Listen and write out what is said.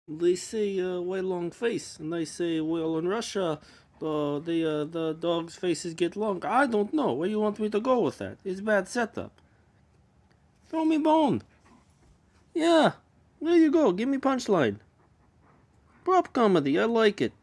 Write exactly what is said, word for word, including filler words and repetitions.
They say uh, why long face, and they say well in Russia, uh, the uh, the dog's faces get long. I don't know. Where you want me to go with that? It's bad setup. Throw me bone. Yeah, there you go. Give me punchline. Prop comedy. I like it.